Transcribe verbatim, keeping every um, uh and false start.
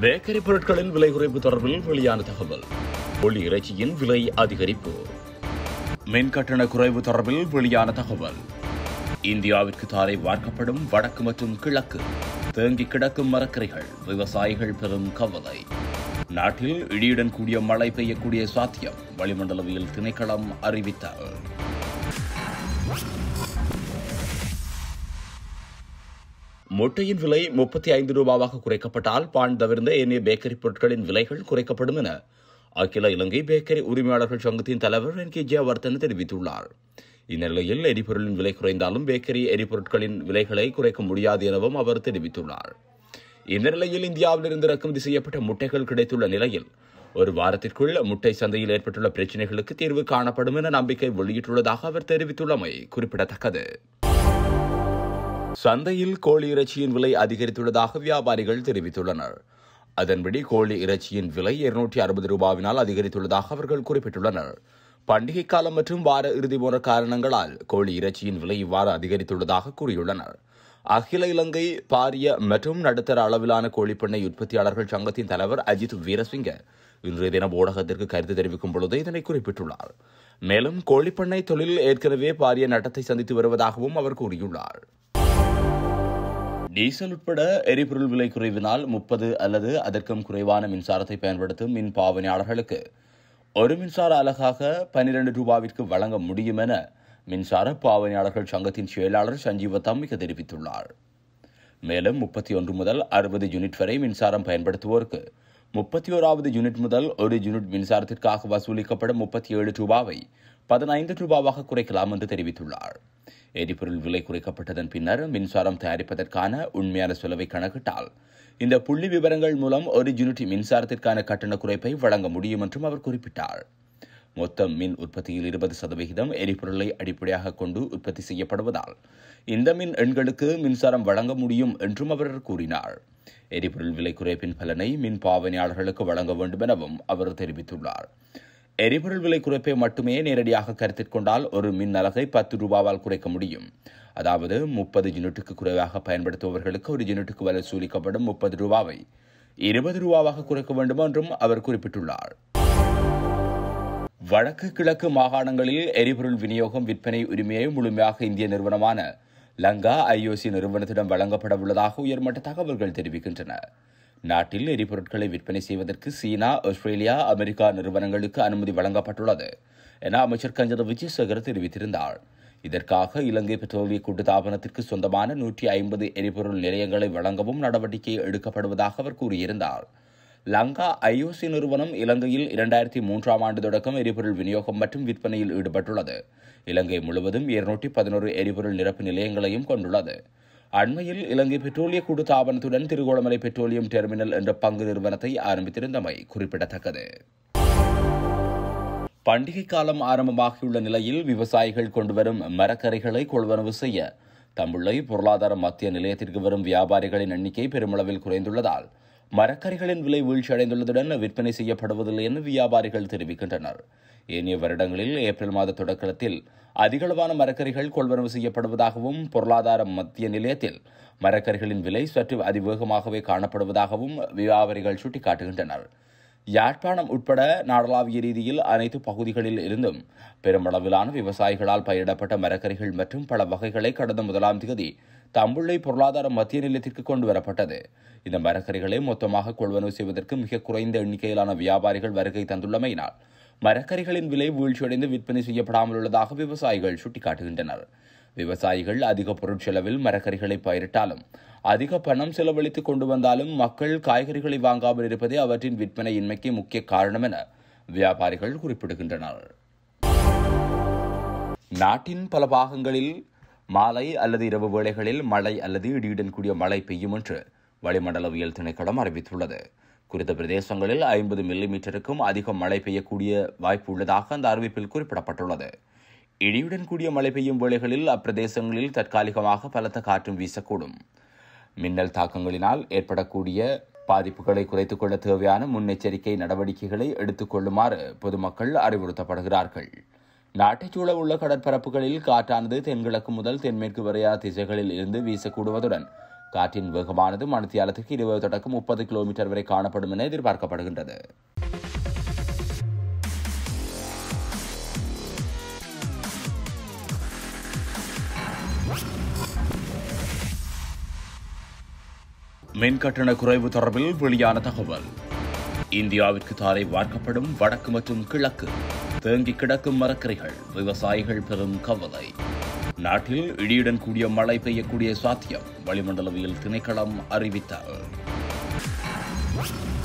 Bakery பொருட்களின் விலை குறைப்பு தொடர்பில் வெளியான தகவல். கோழி இறைச்சியின் விலை அதிகரிப்பு. மின் கட்டண குறைவு தொடர்பில் வெளியான தகவல். இந்தியாவிற்கு தாரை வார்க்கப்படும் வடக்கு மற்றும் கிழக்கு தேங்கி கிடக்கும் மரக்கறிகள், விவசாயிகள் பெரும் கவலை. நாட்டில் இடியுடன் கூடிய மழை பெய்யக்கூடிய சாத்தியம், வளிமண்டலவியல் திணைக்களம் அறிவித்தார். முட்டையின் விலை முப்பத்தி ஐந்து ரூபாவாக குறைக்கப்பட்டால் பான் தவிர்ந்த ஏனைய பேக்கரி பொருட்களின் விலைகள் குறைக்கப்படும் என அகில இலங்கை பேக்கரி உரிமையாளர்கள் சங்கத்தின் தலைவர் என் கே ஜெயவர்தன தெரிவித்துள்ளார். இந்நிலையில் எரிபொருளின் விலை குறைந்தாலும் பேக்கரி எரிபொருட்களின் விலைகளை குறைக்க முடியாது எனவும் அவர் தெரிவித்துள்ளார். இந்த நிலையில் இந்தியாவிலிருந்து இறக்குமதி செய்யப்பட்ட முட்டைகள் கிடைத்துள்ள நிலையில் ஒரு வாரத்திற்குள் முட்டை சந்தையில் ஏற்பட்டுள்ள பிரச்சினைகளுக்கு தீர்வு காணப்படும் என நம்பிக்கை வெளியிட்டுள்ளதாக அவர் தெரிவித்துள்ளமை குறிப்பிடத்தக்கது. சந்தையில் கோழி இறைச்சியின் விலை அதிகரித்துள்ளதாக வியாபாரிகள் தெரிவித்துள்ளனர். அதன்படி கோழி இறைச்சியின் விலை இருநூற்றி அறுபது ரூபாவினால் அதிகரித்துள்ளதாக அவர்கள் குறிப்பிட்டுள்ளனர். பண்டிகை காலம் மற்றும் வார இறுதி போன்ற காரணங்களால் கோழி இறைச்சியின் விலை இவ்வாறு அதிகரித்துள்ளதாக கூறியுள்ளனர். அகில இலங்கை பாரிய மற்றும் நடுத்தர அளவிலான கோழிப்பண்ணை உற்பத்தியாளர்கள் சங்கத்தின் தலைவர் அஜித் வீரசிங்க இன்றைய தினம் ஊடகத்திற்கு கருத்து தெரிவிக்கும் பொழுது இதனை குறிப்பிட்டுள்ளார். மேலும் கோழிப்பண்ணை தொழில் ஏற்கனவே பாரிய நட்டத்தை சந்தித்து வருவதாகவும் அவர் கூறியுள்ளார். டீசல் உட்பட எரிபொருள் விலை குறைவினால் முப்பது அல்லது அதற்கும் குறைவான மின்சாரத்தை பயன்படுத்தும் மின் பாவனையாளர்களுக்கு ஒரு மின்சார அலகாக பனிரெண்டு ரூபாவிற்கு வழங்க முடியும் என மின்சார பாவனையாளர்கள் சங்கத்தின் செயலாளர் சஞ்சீவ தம்மிக தெரிவித்துள்ளார். மேலும் முப்பத்தி ஒன்று முதல் அறுபது யூனிட் வரை மின்சாரம் பயன்படுத்துவோருக்கு முப்பத்தி ஓராவது யூனிட் முதல் ஒரு யூனிட் மின்சாரத்திற்காக வசூலிக்கப்படும் முப்பத்தி ஏழு ரூபாவை பதினைந்து ரூபாவாக குறைக்கலாம் என்று தெரிவித்துள்ளார். எரிபொருள் விலை குறைக்கப்பட்டதன் பின்னர் மின்சாரம் தயாரிப்பதற்கான உண்மையான செலவை கணக்கிட்டால் இந்த புள்ளி விவரங்கள் மூலம் ஒரு யூனிட் மின்சாரத்திற்கான கட்டண குறைப்பை வழங்க முடியும் என்றும் அவர் குறிப்பிட்டார். மொத்த மின் உற்பத்தியில் இருபது சதவிகிதம் எரிபொருளை அடிப்படையாக கொண்டு உற்பத்தி செய்யப்படுவதால் இந்த மின் எண்களுக்கு மின்சாரம் வழங்க முடியும் என்றும் அவர் கூறினார். எரிபொருள் விலை குறைப்பின் பலனை மின் பாவனையாளர்களுக்கு வழங்க வேண்டும் எனவும் அவர் தெரிவித்துள்ளார். எரிபொருள் விலை குறைப்பை மட்டுமே நேரடியாக கருத்தில் கொண்டால் ஒரு மின் அலகை பத்து ரூபாவால் குறைக்க முடியும். அதாவது முப்பது யூனிட்டுக்கு குறைவாக பயன்படுத்துபவர்களுக்கு ஒரு யூனிட்டுக்கு வசூலிக்கப்படும் முப்பது ரூபாவை இருபது ரூபாவாக குறைக்க வேண்டும் என்றும் அவர் குறிப்பிட்டுள்ளார். வடக்கு கிழக்கு மாகாணங்களில் எரிபொருள் விநியோகம் விற்பனை உரிமையை முழுமையாக இந்திய நிறுவனமான லங்கா ஐஓசி நிறுவனத்திடம் வழங்கப்பட உள்ளதாக உயர்மட்ட தகவல்கள் தெரிவிக்கின்றன. நாட்டில் எரிபொருட்களை விற்பனை செய்வதற்கு சீனா, ஆஸ்திரேலியா, அமெரிக்கா நிறுவனங்களுக்கு அனுமதி வழங்கப்பட்டுள்ளது என அமைச்சர் கஞ்சத விஜயசேகர் தெரிவித்திருந்தார். இதற்காக இலங்கை பெட்ரோலிய கூட்டுத்தாபனத்திற்கு சொந்தமான நூற்றி ஐம்பது எரிபொருள் நிலையங்களை வழங்கவும் நடவடிக்கை எடுக்கப்படுவதாக அவர் கூறியிருந்தார். லங்கா ஐஓசி நிறுவனம் இலங்கையில் இரண்டாயிரத்தி மூன்றாம் ஆண்டு தொடக்கம் எரிபொருள் விநியோகம் மற்றும் விற்பனையில் ஈடுபட்டுள்ளது. இலங்கை முழுவதும் இருநூற்றி பதினோரு எரிபொருள் நிரப்பு நிலையங்களையும் கொண்டுள்ளது. அண்மையில் இலங்கை பெட்ரோலிய கூட்டுத்தாபனத்துடன் திருகோணமலை பெட்ரோலியம் டெர்மினல் என்ற பங்கு நிறுவனத்தை ஆரம்பித்திருந்தமை குறிப்பிடத்தக்கது. பண்டிகை காலம் ஆரம்பமாகியுள்ள நிலையில் விவசாயிகள் கொண்டுவரும் மரக்கறிகளை கொள்வனவு செய்ய தம்புள்ளை பொருளாதார மத்திய நிலையத்திற்கு வரும் வியாபாரிகளின் எண்ணிக்கை பெருமளவில் குறைந்துள்ளதால் மரக்கறிகளின் விலை வீழ்ச்சியடைந்துள்ளதுடன் விற்பனை செய்யப்படுவதில்லை என வியாபாரிகள் தெரிவிக்கின்றனர். ஏனைய வருடங்களில் ஏப்ரல் மாத தொடக்கத்தில் அதிகளவான மரக்கறிகள் கொள்வனவு செய்யப்படுவதாகவும் பொருளாதார மத்திய நிலையத்தில் மரக்கறிகளின் விலை சற்று அதிவேகமாகவே காணப்படுவதாகவும் வியாபாரிகள் சுட்டிக்காட்டுகின்றனர். யாழ்ப்பாணம் உட்பட நாடளாவிய ரீதியில் அனைத்து பகுதிகளில் இருந்தும் பெருமளவிலான விவசாயிகளால் பயிரிடப்பட்ட மரக்கறிகள் மற்றும் பல வகைகளை கடந்த முதலாம் தேதி தம்புள்ளை பொருளாதார மத்திய நிலையத்திற்கு கொண்டு வரப்பட்டது. இந்த மரக்கறிகளை மொத்தமாக கொள்வனவு செய்வதற்கு மிக குறைந்த எண்ணிக்கையிலான வியாபாரிகள் வருகை தந்துள்ளமையினால் மரக்கறிகளின் விலை வீழ்ச்சியடைந்து விற்பனை செய்யப்படாமல் உள்ளதாக விவசாயிகள் சுட்டிக்காட்டுகின்றனர். விவசாயிகள் அதிக பொருட்செலவில் மரக்கறிகளை பயிரிட்டாலும் அதிக பணம் செலவழித்து கொண்டு வந்தாலும் மக்கள் காய்கறிகளை வாங்காமல் இருப்பதே அவற்றின் விற்பனையின்மைக்கு முக்கிய காரணம் என வியாபாரிகள் குறிப்பிடுகின்றனர். நாட்டின் பல பாகங்களில் மாலை அல்லது இரவு வேளைகளில் மழை அல்லது இடியுடன் கூடிய மழை பெய்யும் என்று வளிமண்டலவியல் திணைக்களம் அறிவித்துள்ளது. குறித்த பிரதேசங்களில் ஐம்பது மில்லி மீட்டருக்கும் அதிகம் மழை பெய்யக்கூடிய வாய்ப்பு உள்ளதாக அந்த அறிவிப்பில் குறிப்பிடப்பட்டுள்ளது. இடியுடன் கூடிய மழை பெய்யும் வேளைகளில் அப்பிரதேசங்களில் தற்காலிகமாக பலத்த காற்றும் வீசக்கூடும். மின்னல் தாக்கங்களினால் ஏற்படக்கூடிய பாதிப்புகளை குறைத்துக் கொள்ள தேவையான முன்னெச்சரிக்கை நடவடிக்கைகளை எடுத்துக் கொள்ளுமாறு பொதுமக்கள் அறிவுறுத்தப்படுகிறார்கள். நாட்டைச் சூழ உள்ள கடற்பரப்புகளில் காற்றானது தென்கிழக்கு முதல் தென்மேற்கு வரையான திசைகளில் இருந்து வீசக்கூடுவதுடன் காற்றின் வேகமானது மணித்தியாலத்திற்கு இருபது தொடக்கம் முப்பது கிலோமீட்டர் வரை காணப்படும் என எதிர்பார்க்கப்படுகின்றது. மின் கட்டண குறைவு தொடர்பில் வெளியான தகவல். இந்தியாவிற்கு தாரை வார்க்கப்படும் வடக்கு மற்றும் கிழக்கு தேங்கி கிடக்கும் மரக்கரைகள், விவசாயிகள் பெரும் கவலை. நாட்டில் இடியுடன் கூடிய மழை பெய்யக்கூடிய சாத்தியம், வளிமண்டலவியல் திணைக்களம் அறிவித்தார்.